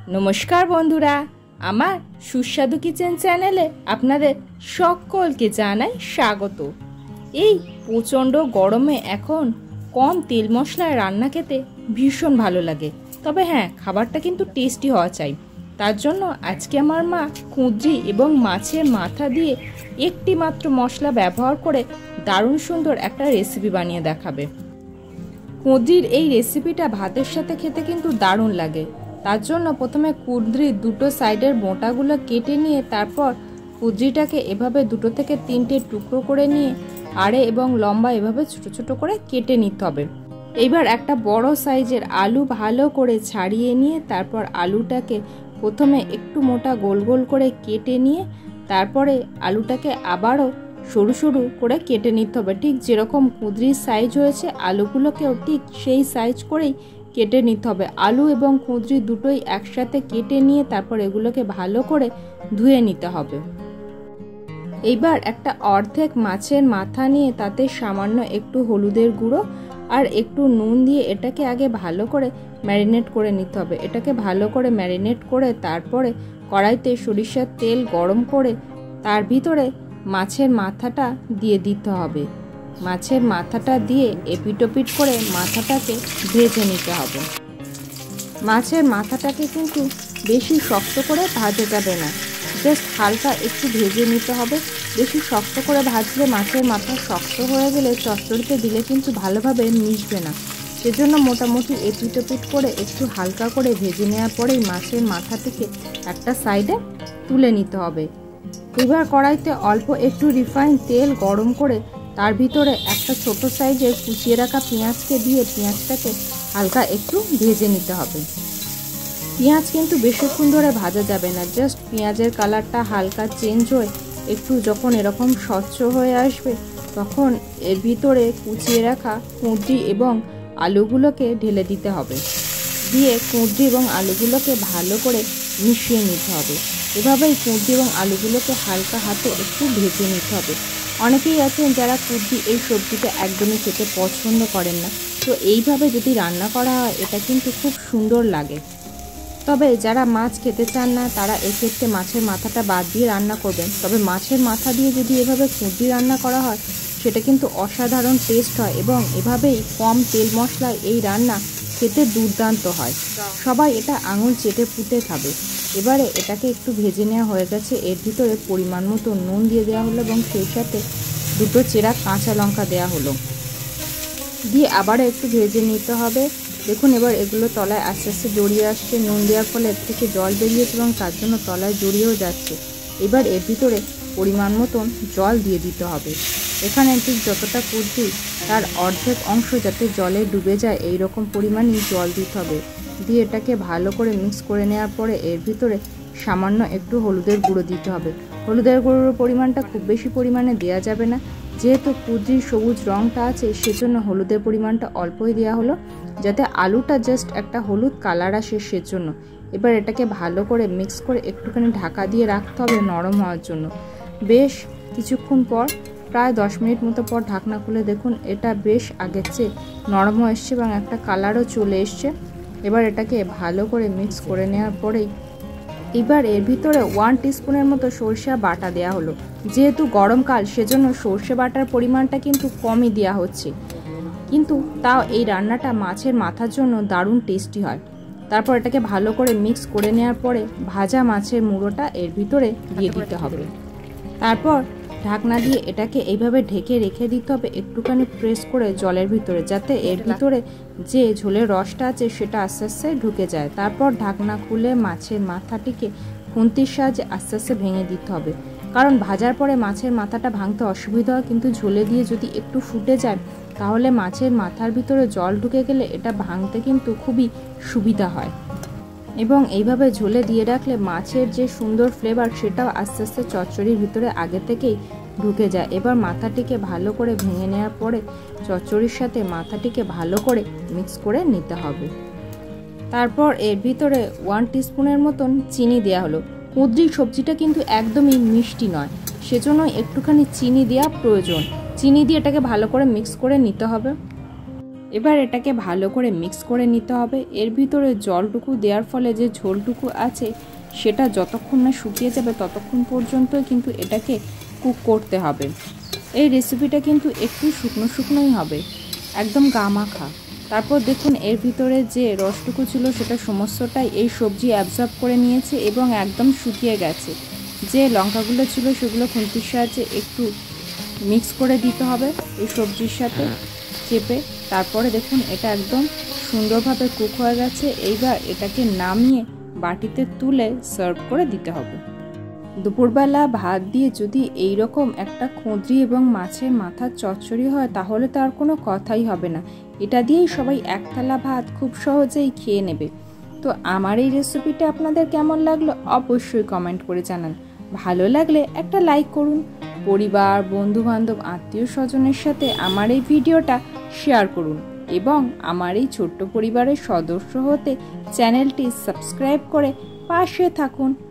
নমস্কার বন্ধুরা, আমার সুস্বাদু কিচেন চ্যানেলে আপনাদের সকলকে জানাই স্বাগত। এই প্রচণ্ড গরমে এখন কম তেল মশলায় রান্না খেতে ভীষণ ভালো লাগে, তবে হ্যাঁ, খাবারটা কিন্তু টেস্টি হওয়া চাই। তার জন্য আজকে আমার মা কুঁদরি এবং মাছের মাথা দিয়ে একটি মাত্র মশলা ব্যবহার করে দারুণ সুন্দর একটা রেসিপি বানিয়ে দেখাবে। কুঁদরির এই রেসিপিটা ভাতের সাথে খেতে কিন্তু দারুণ লাগে। তার জন্য প্রথমে কুঁদরির দুটো সাইডের বোঁটাগুলো কেটে নিয়ে তারপর কুঁদরিটাকে এভাবে 2 থেকে 3টে টুকরো করে নিয়ে আড়ে এবং লম্বা এভাবে ছোট ছোট করে কেটে নিতে হবে। এইবার একটা বড় সাইজের আলু ভালো করে ছাড়িয়ে নিয়ে তারপর আলুটাকে প্রথমে একটু মোটা গোল গোল করে কেটে নিয়ে তারপরে আলুটাকে আবারও সরু সরু করে কেটে নিতে হবে। ঠিক যেরকম কুঁদরির সাইজ হয়েছে আলুগুলোকেও ঠিক সেই সাইজ করেই কেটে নিতে হবে। আলু এবং কুঁদরি দুটোই একসাথে কেটে নিয়ে তারপর এগুলোকে ভালো করে ধুয়ে নিতে হবে। এইবার একটা অর্ধেক মাছের মাথা নিয়ে তাতে সামান্য একটু হলুদের গুঁড়ো আর একটু নুন দিয়ে এটাকে আগে ভালো করে ম্যারিনেট করে নিতে হবে। এটাকে ভালো করে ম্যারিনেট করে তারপরে কড়াইতে সরিষার তেল গরম করে তার ভিতরে মাছের মাথাটা দিয়ে দিতে হবে। মাছের মাথাটা দিয়ে এপিটোপিট করে মাথাটাকে ভেজে নিতে হবে। মাছের মাথাটাকে কিন্তু বেশি শক্ত করে ভাজা যাবে না, জাস্ট হালকা একটু ভেজে নিতে হবে। বেশি শক্ত করে ভাজলে মাছের মাথা শক্ত হয়ে গেলে চচ্চড়িতে দিলে কিন্তু ভালোভাবে মিশবে না। সেজন্য মোটামুটি এপিটোপিট করে একটু হালকা করে ভেজে নেওয়ার পরেই মাছের মাথাটিকে একটা সাইডে তুলে নিতে হবে। এবার কড়াইতে অল্প একটু রিফাইন তেল গরম করে তার ভিতরে একটা ছোট সাইজের কুচিয়ে রাখা পেঁয়াজকে দিয়ে পেঁয়াজটাকে হালকা একটু ভেজে নিতে হবে। পেঁয়াজ কিন্তু বেশিক্ষণ ধরে ভাজা যাবে না, জাস্ট পেঁয়াজের কালারটা হালকা চেঞ্জ হয়ে একটু যখন এরকম স্বচ্ছ হয়ে আসবে তখন এর ভিতরে কুচিয়ে রাখা কুঁদরি এবং আলুগুলোকে ঢেলে দিতে হবে। দিয়ে কুঁদরি এবং আলুগুলোকে ভালো করে মিশিয়ে নিতে হবে। এভাবেই কুঁদরি এবং আলুগুলোকে হালকা হাতে একটু ভেজে নিতে হবে। অনেকেই আছেন যারা কুঁদরি এই সবজিটা একদমই খেতে পছন্দ করেন না, তো এইভাবে যদি রান্না করা হয় এটা কিন্তু খুব সুন্দর লাগে। তবে যারা মাছ খেতে চান না তারা এক্ষেত্রে মাছের মাথাটা বাদ দিয়ে রান্না করবেন। তবে মাছের মাথা দিয়ে যদি এভাবে কুঁদরি রান্না করা হয় সেটা কিন্তু অসাধারণ টেস্ট হয় এবং এভাবেই কম তেল মশলায় এই রান্না খেতে দুর্দান্ত হয়। সবাই এটা আঙুল চেটে পুঁতে খাবে। এবারে এটাকে একটু ভেজে নেওয়া হয়ে গেছে। এর ভিতরে পরিমাণ মতো নুন দিয়ে দেওয়া হলো এবং সেই সাথে 2 চেরা কাঁচা লঙ্কা দেওয়া হলো, দিয়ে আবারও একটু ভেজে নিতে হবে। দেখুন এবার এগুলো তলায় আস্তে আস্তে জড়িয়ে আসছে। নুন দেওয়ার ফলে এর থেকে জল বেরিয়েছে এবং তার জন্য তলায় জড়িয়েও যাচ্ছে। এবার এর ভিতরে পরিমাণ মতন জল দিয়ে দিতে হবে। এখানে ঠিক যতটা কুঁদরি তার অর্ধেক অংশ যাতে জলে ডুবে যায় এই রকম পরিমাণই জল দিতে হবে। দিয়ে এটাকে ভালো করে মিক্স করে নেওয়ার পরে এর ভিতরে সামান্য একটু হলুদের গুঁড়ো দিতে হবে। হলুদের গুঁড়োর পরিমাণটা খুব বেশি পরিমাণে দেওয়া যাবে না, যেহেতু কুঁদরির সবুজ রঙটা আছে সেজন্য হলুদের পরিমাণটা অল্পই দেওয়া হলো, যাতে আলুটা জাস্ট একটা হলুদ কালার আসে সেজন্য। এবার এটাকে ভালো করে মিক্স করে একটুখানি ঢাকা দিয়ে রাখতে হবে নরম হওয়ার জন্য। বেশ কিছুক্ষণ পর প্রায় 10 মিনিট মতো পর ঢাকনা খুলে দেখুন এটা বেশ আগের চেয়ে নরম হয়ে এসছে এবং একটা কালারও চলে এসছে। এবার এটাকে ভালো করে মিক্স করে নেওয়ার পরেই এবার এর ভিতরে 1 টিস্পুনের মতো সরষে বাটা দেওয়া হলো। যেহেতু গরমকাল সেজন্য সরষে বাটার পরিমাণটা কিন্তু কমই দেওয়া হচ্ছে, কিন্তু তাও এই রান্নাটা মাছের মাথার জন্য দারুণ টেস্টি হয়। তারপর এটাকে ভালো করে মিক্স করে নেওয়ার পরে ভাজা মাছের মুড়োটা এর ভিতরে দিয়ে দিতে হবে। তারপর ঢাকনা দিয়ে এটাকে এইভাবে ঢেকে রেখে দিতে হবে একটুখানি প্রেস করে জলের ভিতরে, যাতে এর ভিতরে যে ঝোলের রসটা আছে সেটা আস্তে আস্তে ঢুকে যায়। তারপর ঢাকনা খুলে মাছের মাথাটিকে খুন্তির সাহায্যে আস্তে আস্তে ভেঙে দিতে হবে, কারণ ভাজার পরে মাছের মাথাটা ভাঙতে অসুবিধা হয়, কিন্তু ঝোলে দিয়ে যদি একটু ফুটে যায় তাহলে মাছের মাথার ভিতরে জল ঢুকে গেলে এটা ভাঙতে কিন্তু খুবই সুবিধা হয়। এবং এইভাবে ঝোলে দিয়ে রাখলে মাছের যে সুন্দর ফ্লেভার সেটাও আস্তে আস্তে চচ্চড়ির ভিতরে আগে থেকেই ঢুকে যায়। এবার মাথাটিকে ভালো করে ভেঙে নেওয়ার পরে চচ্চড়ির সাথে মাথাটিকে ভালো করে মিক্স করে নিতে হবে। তারপর এর ভিতরে 1 টিস্পুনের মতন চিনি দেওয়া হলো। কুঁদরির সবজিটা কিন্তু একদমই মিষ্টি নয়, সেজন্য একটুখানি চিনি দেওয়া প্রয়োজন। চিনি দিয়ে এটাকে ভালো করে মিক্স করে নিতে হবে। এবার এটাকে ভালো করে মিক্স করে নিতে হবে। এর ভিতরে জলটুকু দেওয়ার ফলে যে ঝোলটুকু আছে সেটা যতক্ষণ না শুকিয়ে যাবে ততক্ষণ পর্যন্ত কিন্তু এটাকে কুক করতে হবে। এই রেসিপিটা কিন্তু একটু শুকনো শুকনোই হবে, একদম গামাখা। তারপর দেখুন এর ভিতরে যে রসটুকু ছিল সেটা সমস্তটাই এই সবজি অ্যাবজর্ব করে নিয়েছে এবং একদম শুকিয়ে গেছে। যে লঙ্কাগুলো ছিল সেগুলো খুন্তির সাহায্যে একটু মিক্স করে দিতে হবে এই সবজির সাথে চেপে। তারপরে দেখুন এটা একদম সুন্দরভাবে কুক হয়ে গেছে। এইবার এটাকে নামিয়ে বাটিতে তুলে সার্ভ করে দিতে হবে। দুপুরবেলা ভাত দিয়ে যদি এই রকম একটা খুঁদরি এবং মাছের মাথার চচ্চড়ি হয় তাহলে তো আর কোনো কথাই হবে না। এটা দিয়েই সবাই এক থালা ভাত খুব সহজেই খেয়ে নেবে। তো আমার এই রেসিপিটা আপনাদের কেমন লাগলো অবশ্যই কমেন্ট করে জানান। ভালো লাগলে একটা লাইক করুন। পরিবার, বন্ধুবান্ধব, আত্মীয় স্বজনের সাথে আমার এই ভিডিওটা শেয়ার করুন এবং আমার এই ছোট্ট পরিবারের সদস্য হতে চ্যানেলটি সাবস্ক্রাইব করে পাশে থাকুন।